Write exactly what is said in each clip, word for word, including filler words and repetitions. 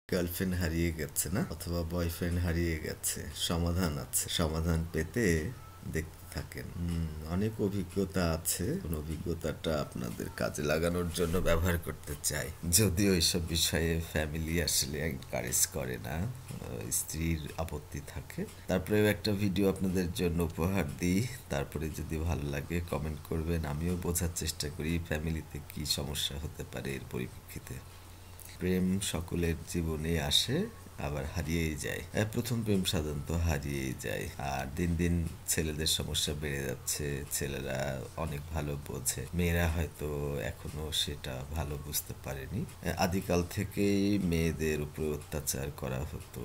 Girlfriend হারিয়ে গেছে না, অথবা বয়ফ্রেন্ড হারিয়ে গেছে, সমাধান আছে। সমাধান পেতে দেখতে থাকেন। হুম, অনেক অভিজ্ঞতা আছে। কোন অভিজ্ঞতাটা আপনাদের কাজে লাগানোর জন্য ব্যবহার করতে চাই। যদিও এইসব বিষয়ে ফ্যামিলি আসলে এনকারেজ করে না, স্ত্রীর আপত্তি থাকে। তারপরেও একটা ভিডিও আপনাদের জন্য উপহার দিই। তারপরে যদি ভালো লাগে কমেন্ট করবেন। আমিও বোঝার চেষ্টা করি ফ্যামিলিতে কি সমস্যা হতে পারে এর পরিপ্রেক্ষিতে। প্রেম সকলের জীবনে আসে, আবার হারিয়েই যায়। প্রথম প্রেম সাধারণত হারিয়েই যায়। আর দিন দিন ছেলেদের সমস্যা বেড়ে যাচ্ছে। ছেলেরা অনেক ভালো বোঝে, মেয়েরা হয়তো এখনো সেটা ভালো বুঝতে পারেনি। আদিকাল থেকেই মেয়েদের উপরে অত্যাচার করা হতো।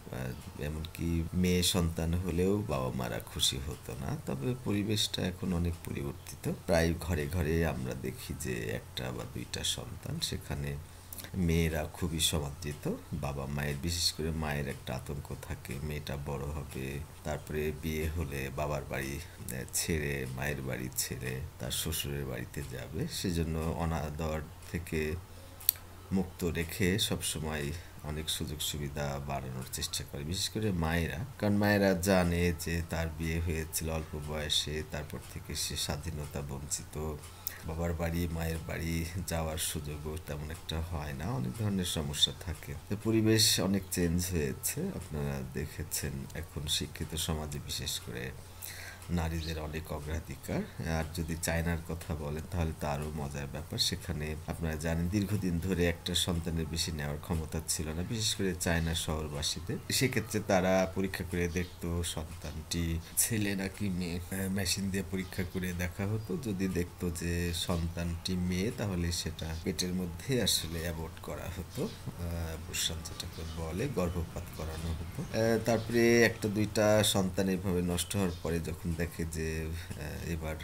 এমনকি মেয়ে সন্তান হলেও বাবা মারা খুশি হতো না। তবে পরিবেশটা এখন অনেক পরিবর্তিত। প্রায় ঘরে ঘরে আমরা দেখি যে একটা বা দুইটা সন্তান, সেখানে মেয়েরা খুবই সমাদৃত। বাবা মায়ের, বিশেষ করে মায়ের একটা আতঙ্ক থাকে মেয়েটা বড় হবে, তারপরে বিয়ে হলে বাবার বাড়ি ছেড়ে, মায়ের বাড়ি ছেড়ে তার শ্বশুরের বাড়িতে যাবে। সেজন্য অনাদর থেকে মুক্ত রেখে সবসময় অনেক সুযোগ সুবিধা বাড়ানোর চেষ্টা করে, বিশেষ করে মায়েরা। কারণ মায়েরা জানে যে তার বিয়ে হয়েছিল অল্প বয়সে, তারপর থেকে সে স্বাধীনতা বঞ্চিত। বাবার বাড়ি মায়ের বাড়ি যাওয়ার সুযোগও তেমন একটা হয় না, অনেক ধরনের সমস্যা থাকে। তো পরিবেশ অনেক চেঞ্জ হয়েছে, আপনারা দেখেছেন। এখন শিক্ষিত সমাজে বিশেষ করে নারীদের অনেক অগ্রাধিকার। আর যদি চায়নার কথা বলেন তাহলে তো আরও মজার ব্যাপার। সেখানে আপনারা জানেন দীর্ঘদিন ধরে একটা সন্তানের বেশি নেওয়ার ক্ষমতা ছিল না, বিশেষ করে চায়না শহরবাসীদের। সেক্ষেত্রে তারা পরীক্ষা করে দেখতো সন্তানটি ছেলে নাকি মেয়ে। মেশিন দিয়ে পরীক্ষা করে দেখা হতো। যদি দেখতো যে সন্তানটি মেয়ে, তাহলে সেটা পেটের মধ্যে আসলে অ্যাবর্ট করা হতো, অ্যাবর্শন যেটাকে বলে, গর্ভপাত করানো হতো। তারপরে একটা দুইটা সন্তান এভাবে নষ্ট হওয়ার পরে যখন দেখে যে এবার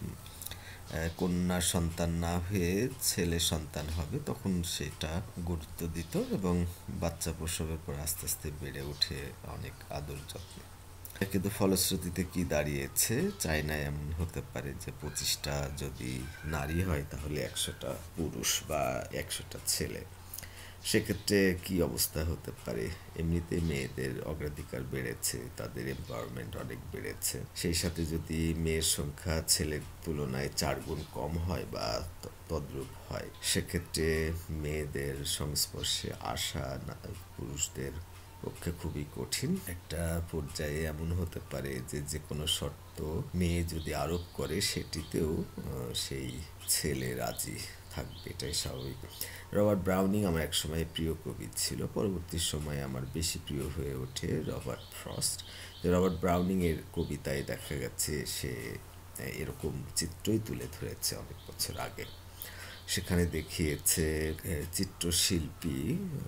কন্যা সন্তান না হয়ে ছেলে সন্তান হবে, তখন সেটা গুরুত্ব দিত এবং বাচ্চা প্রসবের পর আস্তে আস্তে বেড়ে ওঠে অনেক আদর যত্নে। কিন্তু ফলশ্রুতিতে কি দাঁড়িয়েছে, চায়নায় এমন হতে পারে যে পঁচিশটা যদি নারী হয় তাহলে একশোটা পুরুষ বা একশোটা ছেলে। সেক্ষেত্রে কি অবস্থা হতে পারে? এমনিতে মেয়েদের অগ্রাধিকার বেড়েছে, তাদের এম্পাওয়ারমেন্ট অনেক বেড়েছে। সেই সাথে যদি মেয়ের সংখ্যা ছেলের তুলনায় চার গুণ কম হয় বা তদ্রূপ হয়, সেক্ষেত্রে মেয়েদের সংস্পর্শে আসা পুরুষদের পক্ষে খুবই কঠিন। একটা পর্যায়ে এমন হতে পারে যে যে কোনো শর্ত মেয়ে যদি আরোপ করে সেটিতেও সেই ছেলে রাজি থাকবে, এটাই স্বাভাবিক। রবার্ট ব্রাউনিং আমার এক সময় প্রিয় কবি ছিল, পরবর্তী সময়ে আমার বেশি প্রিয় হয়ে ওঠে রবার্ট ফ্রস্ট। রবার্ট ব্রাউনিং এর কবিতায় দেখা গেছে সে এরকম চিত্রই তুলে ধরেছে অনেক বছর আগে। সেখানে দেখিয়েছে চিত্রশিল্পী,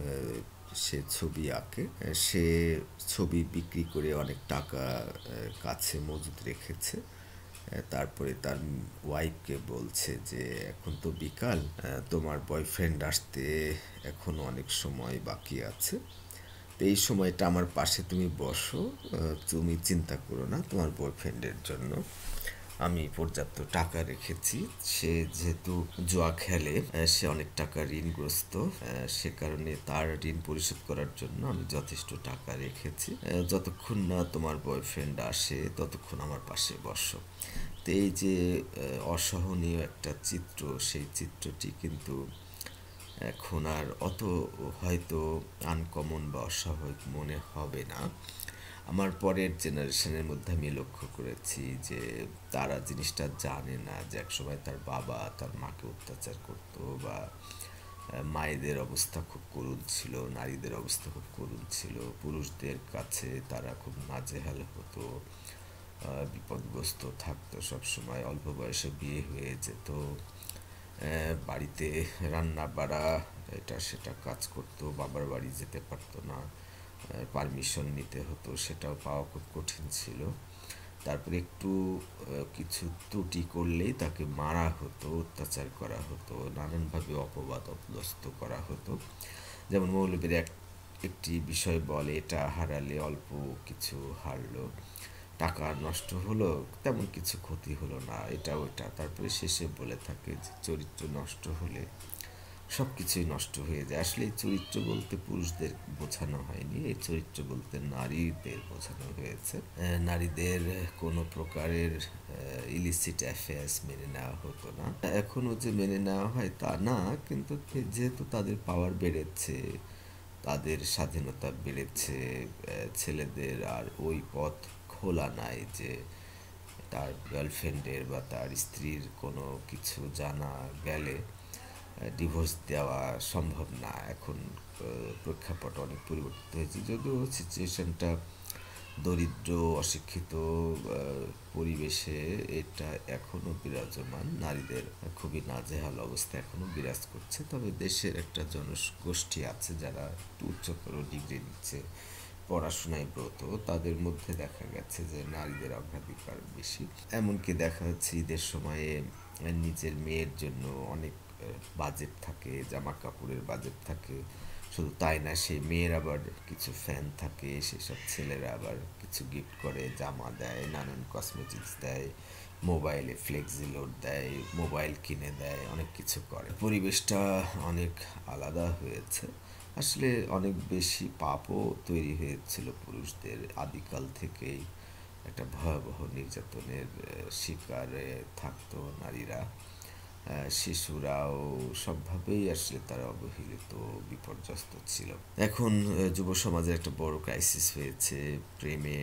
সে ছবি আঁকে, সে ছবি বিক্রি করে অনেক টাকা কাছে মজুদ রেখেছে। তারপরে তার ওয়াইফকে বলছে যে এখন তো বিকাল, তোমার বয়ফ্রেন্ড আসতে এখনো অনেক সময় বাকি আছে, তো এই সময়টা আমার পাশে তুমি বসো, তুমি চিন্তা করো না, তোমার বয়ফ্রেন্ডের জন্য আমি পর্যাপ্ত টাকা রেখেছি। সে যেহেতু জুয়া খেলে, সে অনেক টাকা ঋণগ্রস্ত, সে কারণে তার ঋণ পরিশোধ করার জন্য আমি যথেষ্ট টাকা রেখেছি। যতক্ষণ না তোমার বয়ফ্রেন্ড আসে ততক্ষণ আমার পাশে বসো। তো এই যে অসহনীয় একটা চিত্র, সেই চিত্রটি কিন্তু এখন আর অত হয়তো আনকমন বা অস্বাভাবিক মনে হবে না। আমার পরের জেনারেশনের মধ্যে আমি লক্ষ্য করেছি যে তারা জিনিসটা জানে না যে একসময় তার বাবা তার মাকে অত্যাচার করতো, বা মায়েদের অবস্থা খুব করুণ ছিল, নারীদের অবস্থা খুব করুণ ছিল, পুরুষদের কাছে তারা খুব নাজেহাল হতো, বিপদগ্রস্ত থাকতো সবসময়, অল্প বয়সে বিয়ে হয়ে যেত, বাড়িতে রান্না বাড়া এটা সেটা কাজ করতো, বাবার বাড়ি যেতে পারতো না, পারমিশন নিতে হতো, সেটাও পাওয়া খুব কঠিন ছিল। তারপরে একটু কিছু ত্রুটি করলেই তাকে মারা হতো, অত্যাচার করা হতো, নানানভাবে অপবাদ অপদস্থ করা হতো। যেমন মৌলবীর এক একটি বিষয় বলে, এটা হারালে অল্প কিছু হারলো, টাকা নষ্ট হলো, তেমন কিছু ক্ষতি হলো না, এটা ওইটা। তারপরে শেষে বলে থাকে যে চরিত্র নষ্ট হলে সব কিছুই নষ্ট হয়ে যায়। আসলে এই চরিত্র বলতে পুরুষদের বোঝানো হয়নি, এই চরিত্র বলতে নারীদের বোঝানো হয়েছে। আহ, নারীদের কোনো প্রকারের ইলিসিট অ্যাফেয়ার্স মেনে নেওয়া হতো না। এখনও যে মেনে নেওয়া হয় তা না, কিন্তু যেহেতু তাদের পাওয়ার বেড়েছে, তাদের স্বাধীনতা বেড়েছে, আহ, ছেলেদের আর ওই পথ খোলা নাই যে তার গার্লফ্রেন্ডের বা তার স্ত্রীর কোনো কিছু জানা গেলে ডিভোর্স দেওয়া সম্ভব না। এখন আহ, প্রেক্ষাপট অনেক পরিবর্তিত হয়েছে, যদিও সিচুয়েশনটা দরিদ্র অশিক্ষিত আহ, পরিবেশে এটা এখনও বিরাজমান। নারীদের খুবই নাজেহাল অবস্থা এখনও বিরাজ করছে। তবে দেশের একটা জনগোষ্ঠী আছে যারা একটু উচ্চতর ডিগ্রি নিচ্ছে, পড়াশোনায় ব্রত, তাদের মধ্যে দেখা গেছে যে নারীদের অগ্রাধিকার বেশি। এমনকি দেখা যাচ্ছে ঈদের সময়ে নিজের মেয়ের জন্য অনেক বাজেট থাকে, জামা কাপড়ের বাজেট থাকে। শুধু তাই না, সেই মেয়ের আবার কিছু ফ্যান থাকে, সেসব ছেলেরা আবার কিছু গিফট করে, জামা দেয়, নানান কসমেটিক্স দেয়, মোবাইলে ফ্লেক্সি লোড দেয়, মোবাইল কিনে দেয়, অনেক কিছু করে। পরিবেশটা অনেক আলাদা হয়েছে। আসলে অনেক বেশি পাপও তৈরি হয়েছিল পুরুষদের। আদিকাল থেকেই একটা ভয়াবহ নির্যাতনের শিকারে থাকতো নারীরা। শিশুরাও সবভাবেই আসলে তারা অবহেলিত, বিপর্যস্ত ছিল। এখন যুব সমাজে একটা বড় ক্রাইসিস হয়েছে। প্রেমে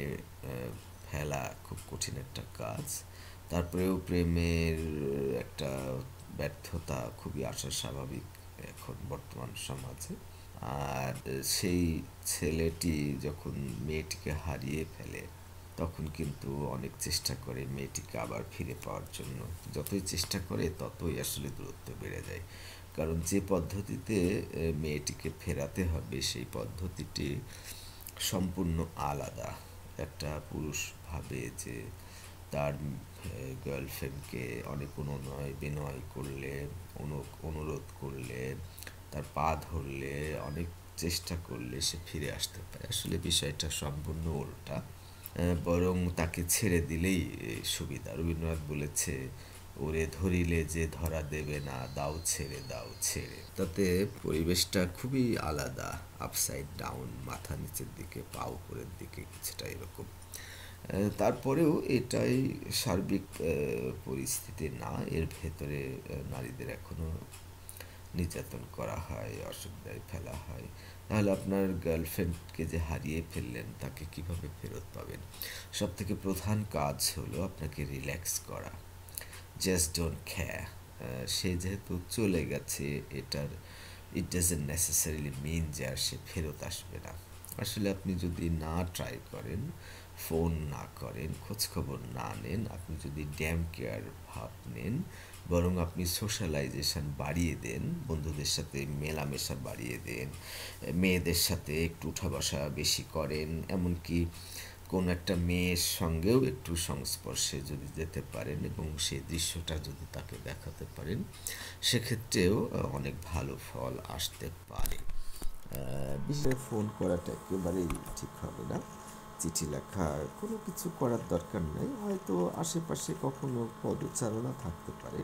ফেলা খুব কঠিন একটা কাজ, তারপরেও প্রেমের একটা ব্যর্থতা খুবই আসা স্বাভাবিক এখন বর্তমান সমাজে। আর সেই ছেলেটি যখন মেয়েটিকে হারিয়ে ফেলে তখন কিন্তু অনেক চেষ্টা করে মেয়েটিকে আবার ফিরে পাওয়ার জন্য। যতই চেষ্টা করে ততই আসলে দূরত্ব বেড়ে যায়, কারণ যে পদ্ধতিতে মেয়েটিকে ফেরাতে হবে সেই পদ্ধতিটি সম্পূর্ণ আলাদা। একটা পুরুষ ভাবে যে তার গার্লফ্রেন্ডকে অনেক অনুনয় বিনয় করলে, অনুরোধ করলে, তার পা ধরলে, অনেক চেষ্টা করলে সে ফিরে আসতে পারে। আসলে বিষয়টা সম্পূর্ণ উল্টা। বরং তাকে ছেড়ে দিলেই সুবিধা। রবীন্দ্রনাথ বলেছে, ওরে ধরিলে যে ধরা দেবে না, দাও ছেড়ে, দাও ছেড়ে। তাতে পরিবেশটা খুবই আলাদা, আপসাইড ডাউন, মাথা নিচের দিকে, পা উপরের দিকে, কিছুটা এরকম। তারপরেও এটাই সার্বিক পরিস্থিতি না, এর ভেতরে নারীদের এখনো নির্যাতন করা হয়, অসুবিধায় ফেলা হয়। তাহলে আপনার গার্লফ্রেন্ডকে যে হারিয়ে ফেললেন তাকে কিভাবে ফেরত পাবেন? সব থেকে প্রধান কাজ হলো আপনাকে রিল্যাক্স করা, জাস্ট ডোন্ট কেয়ার। সে যেহেতু চলে গেছে, এটার ইট ডাজন্ট নেসেসারিলি মিন যে আর সে ফেরত আসবে না। আসলে আপনি যদি না ট্রাই করেন, ফোন না করেন, খোঁজখবর না নেন, আপনি যদি ড্যাম কেয়ার ভাব নেন, বরং আপনি সোশ্যালাইজেশন বাড়িয়ে দেন, বন্ধুদের সাথে মেলামেশা বাড়িয়ে দেন, মেয়েদের সাথে একটু উঠা বসা বেশি করেন, এমনকি কোনো একটা মেয়ের সঙ্গেও একটু সংস্পর্শে যদি যেতে পারেন এবং সেই দৃশ্যটা যদি তাকে দেখাতে পারেন, সেক্ষেত্রেও অনেক ভালো ফল আসতে পারে। বিশেষ ফোন করাটা একেবারেই ঠিক হবে না, চিঠি লেখা, কোনো কিছু করার দরকার নেই। হয়তো আশেপাশে কখনো পদচারণা থাকতে পারে,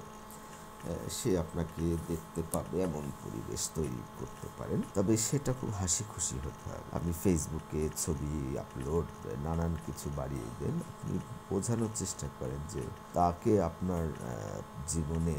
সে আপনাকে দেখতে পাবে এমন পরিবেশ তৈরি করতে পারেন, তবে সেটা খুব হাসি খুশি হতে হবে। আপনি ফেসবুকে ছবি আপলোড, নানান কিছু বাড়িয়ে দেন, আপনি বোঝানোর চেষ্টা করেন যে তাকে আপনার জীবনে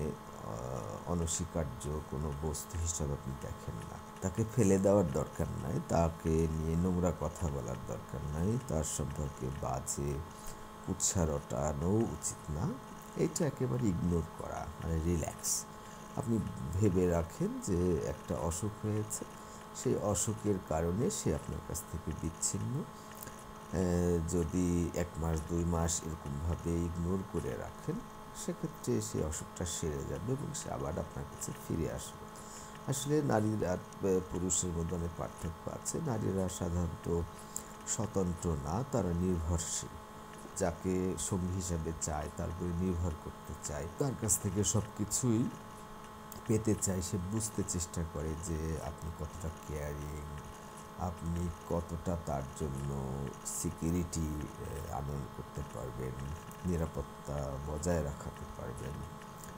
অনস্বীকার্য কোনো বস্তু হিসাবে আপনি দেখেন না। তাকে ফেলে দেওয়ার দরকার নাই, তাকে নিয়ে নোংরা কথা বলার দরকার নাই, তার সম্পর্কে বাজে কুৎসা রটানো উচিত না। এইটা একেবারে ইগনোর করা, মানে রিল্যাক্স। আপনি ভেবে রাখেন যে একটা অসুখ হয়েছে, সেই অসুখের কারণে সে আপনার কাছ থেকে বিচ্ছিন্ন। যদি এক মাস দুই মাস এরকমভাবে ইগনোর করে রাখেন, সেক্ষেত্রে সেই অসুখটা সেরে যাবে এবং সে আবার আপনার কাছে ফিরে আসবে। আসলে নারীরা পুরুষের মধ্যে অনেক পার্থক্য আছে। নারীরা সাধারণত স্বতন্ত্র না, তারা নির্ভরশীল। যাকে সঙ্গী হিসাবে চায়, তার উপরে নির্ভর করতে চায়, তার কাছ থেকে সব কিছুই পেতে চায়। সে বুঝতে চেষ্টা করে যে আপনি কতটা কেয়ারিং, আপনি কতটা তার জন্য সিকিউরিটি আনয়ন করতে পারবেন, নিরাপত্তা বজায় রাখাতে পারবেন।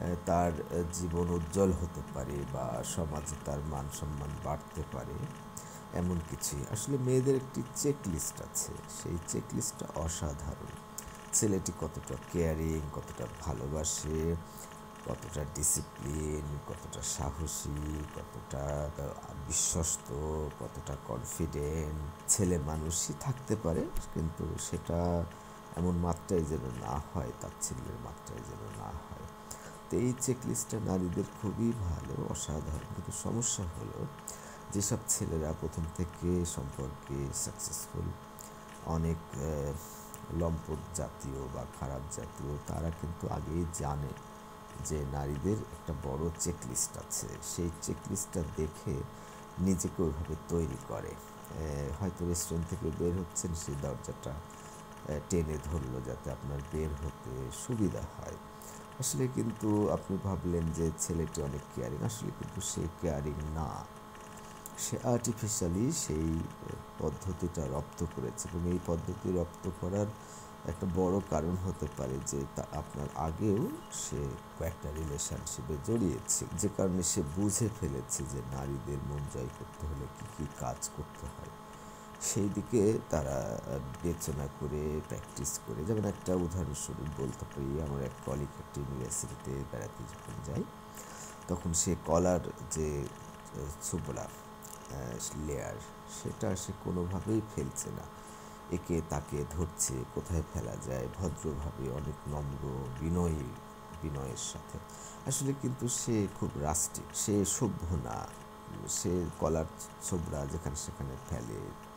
তার জীবন উজ্জ্বল হতে পারে বা সমাজে তার মান সম্মান বাড়তে পারে, এমন কিছুই। আসলে মেয়েদের একটি চেক লিস্ট আছে, সেই চেক লিস্টটা অসাধারণ। ছেলেটি কতটা কেয়ারিং, কতটা ভালোবাসে, কতটা ডিসিপ্লিন, কতটা সাহসী, কতটা বিশ্বস্ত, কতটা কনফিডেন্ট ছেলে মানুষই থাকতে পারে, কিন্তু সেটা এমন মাত্রায় যেন না হয়, তার ছেলের মাত্রায় যেন না হয়। তো এই চেকলিস্টটা নারীদের খুবই ভালো, অসাধারণ। কিন্তু সমস্যা হলো যেসব ছেলেরা প্রথম থেকে সম্পর্কে সাকসেসফুল, অনেক লম্পট জাতীয় বা খারাপ জাতীয়, তারা কিন্তু আগেই জানে যে নারীদের একটা বড় চেকলিস্ট আছে। সেই চেকলিস্টটা দেখে নিজেকে ওইভাবে তৈরি করে। হয়তো রেস্টুরেন্ট থেকে বের হচ্ছেন, সেই দরজাটা টেনে ধরলো যাতে আপনার বের হতে সুবিধা হয়। আসলে কিন্তু আপনি ভাবলেন যে ছেলেটি অনেক কেয়ারিং, আসলে কিন্তু সে কেয়ারিং না, সে আর্টিফিশিয়ালি সেই পদ্ধতিটা রপ্ত করেছে। এবং এই পদ্ধতি রপ্ত করার একটা বড় কারণ হতে পারে যে তা আপনার আগেও সে কয়েকটা রিলেশনশিপে জড়িয়েছে, যে কারণে সে বুঝে ফেলেছে যে নারীদের মন জয় করতে হলে কী কী কাজ করতে হয়। সেই দিকে তারা বিবেচনা করে প্র্যাকটিস করে। যেমন একটা উদাহরণস্বরূপ বলতে পারি, আমার এক কলিগ একটা ইউনিভার্সিটিতে বেড়াতে যখন যায়, তখন সে কলার যে ছোবড়া লেয়ার, সেটা সে কোনোভাবেই ফেলছে না, একে তাকে ধরছে কোথায় ফেলা যায়, ভদ্রভাবে, অনেক নম্র বিনয়ী বিনয়ের সাথে। আসলে কিন্তু সে খুব রাস্টিক, সে সভ্য না, সে কলার ছোবড়া যেখানে সেখানে ফেলে,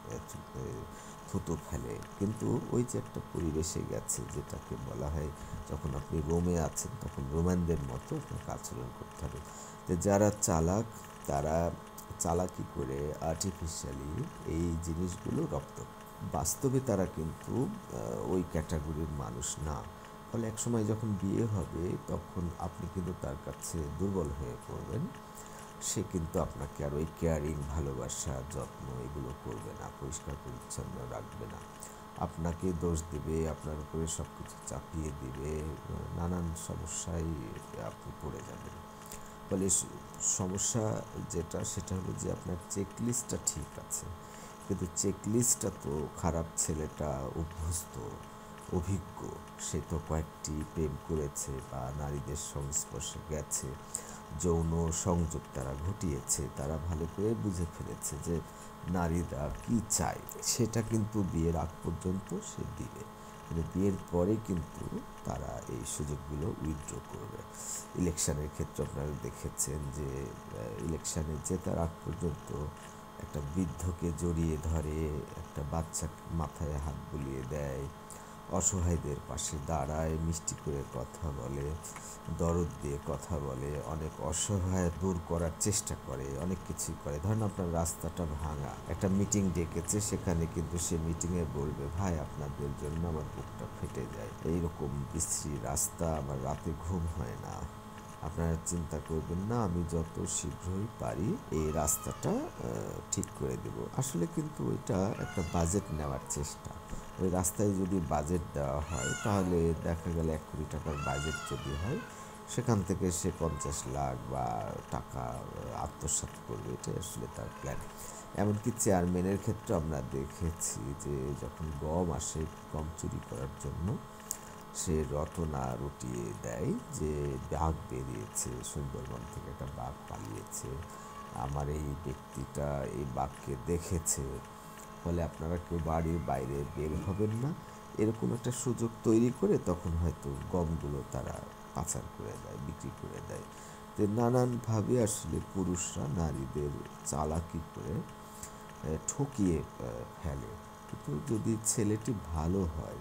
থুতো ফেলে। কিন্তু ওই যে একটা পরিবেশে গেছে, যেটাকে বলা হয় যখন আপনি রোমে আছেন তখন রোমানদের মতো আপনাকে আচরণ করতে হবে। তো যারা চালাক, তারা চালাকি করে আর্টিফিশিয়ালি এই জিনিসগুলো রপ্ত, বাস্তবে তারা কিন্তু ওই ক্যাটাগরির মানুষ না। ফলে একসময় যখন বিয়ে হবে তখন আপনি কিন্তু তার কাছে দুর্বল হয়ে পড়বেন। সে কিন্তু আপনাকে আর ওই কেয়ারিং, ভালোবাসা, যত্ন এগুলো করবে না, পরিষ্কার পরিচ্ছন্ন রাখবে না, আপনাকে দোষ দেবে, আপনার উপরে সব কিছু চাপিয়ে দিবে, নানান সমস্যায় আপনি পড়ে যাবেন। ফলে সমস্যা যেটা, সেটা হলো যে আপনার চেকলিস্টটা ঠিক আছে, কিন্তু চেকলিস্টটা তো খারাপ ছেলেটা অভ্যস্ত, অভিজ্ঞ, সে তো কয়েকটি প্রেম করেছে বা নারীদের সংস্পর্শে গেছে, যৌন সংযোগ তারা ঘটিয়েছে, তারা ভালো করে বুঝে ফেলেছে যে নারীরা কী চায়। সেটা কিন্তু বিয়ের আগ পর্যন্ত সে দিবে, কিন্তু বিয়ের পরে কিন্তু তারা এই সুযোগগুলো উইথড্র করবে। ইলেকশানের ক্ষেত্রে আপনারা দেখেছেন যে ইলেকশানে জেতার আগ পর্যন্ত একটা বৃদ্ধকে জড়িয়ে ধরে, একটা বাচ্চা মাথায় হাত বুলিয়ে দেয়, অসহায়দের পাশে দাঁড়ায়, মিষ্টি করে কথা বলে, দরদ দিয়ে কথা বলে, অনেক অসহায় দূর করার চেষ্টা করে, অনেক কিছুই করে। ধরেন আপনার রাস্তাটা ভাঙা, একটা মিটিং ডেকেছে, সেখানে কিন্তু সে মিটিংয়ে বলবে, ভাই আপনাদের জন্য আমার বুকটা ফেটে যায়, এইরকম বিশ্রী রাস্তা, আমার রাতে ঘুম হয় না, আপনারা চিন্তা করবেন না, আমি যত শীঘ্রই পারি এই রাস্তাটা ঠিক করে দেব। আসলে কিন্তু এটা একটা বাজেট নেওয়ার চেষ্টা। ওই রাস্তায় যদি বাজেট দেওয়া হয় তাহলে দেখা গেলে এক কোটি টাকার বাজেট যদি হয়, সেখান থেকে সে পঞ্চাশ লাখ বা টাকা আত্মসাৎ করবে, এটাই আসলে তার প্ল্যান। এমনকি চেয়ারম্যানের ক্ষেত্রে আমরা দেখেছি যে যখন গম আসে, গম চুরি করার জন্য সে রটনা রটিয়ে দেয় যে বাঘ বেরিয়েছে, সুন্দরবন থেকে একটা বাঘ পালিয়েছে, আমার এই ব্যক্তিটা এই বাঘকে দেখেছে, ফলে আপনারা কেউ বাড়ির বাইরে বের হবেন না, এরকম একটা সুযোগ তৈরি করে তখন হয়তো গমগুলো তারা পাচার করে দেয়, বিক্রি করে দেয়। যে নানানভাবে আসলে পুরুষরা নারীদের চালাকি করে ঠকিয়ে ফেলে। কিন্তু যদি ছেলেটি ভালো হয়,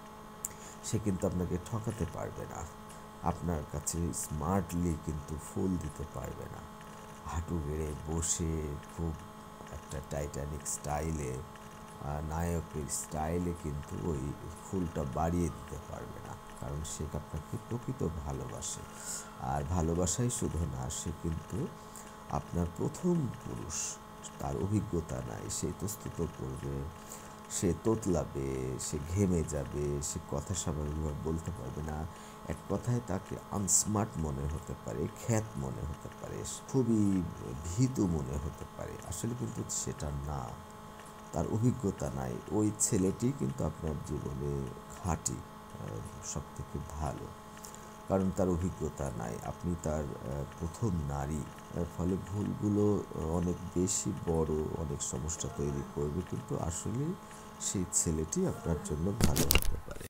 সে কিন্তু আপনাকে ঠকাতে পারবে না, আপনার কাছে স্মার্টলি কিন্তু ফুল দিতে পারবে না, হাঁটু গেড়ে বসে খুব একটা টাইটানিক স্টাইলে, নায়কের স্টাইলে কিন্তু ওই ফুলটা বাড়িয়ে দিতে পারবে না, কারণ সে আপনাকে প্রকৃত ভালোবাসে। আর ভালোবাসাই শুধু না, সে কিন্তু আপনার প্রথম পুরুষ, তার অভিজ্ঞতা নাই, সে ইতস্তত করবে, সে তোতলাবে, সে ঘেমে যাবে, সে কথা স্বাভাবিকভাবে বলতে পারবে না। এক কথায় তাকে আনস্মার্ট মনে হতে পারে, খ্যাত মনে হতে পারে, খুবই ভীতু মনে হতে পারে। আসলে কিন্তু সেটা না। তার অভিজ্ঞতা নাই। ওই ছেলেটি কিন্তু আপনার জীবনে খাঁটি, সব থেকে ভালো। কারণ তার অভিজ্ঞতা নাই। আপনি তার প্রথম নারী। এর ফলে ভুলগুলো অনেক বেশি বড়, অনেক সমস্যা তৈরি করবে, কিন্তু আসলেই সেই ছেলেটি আপনার জন্য ভালো হতে পারে।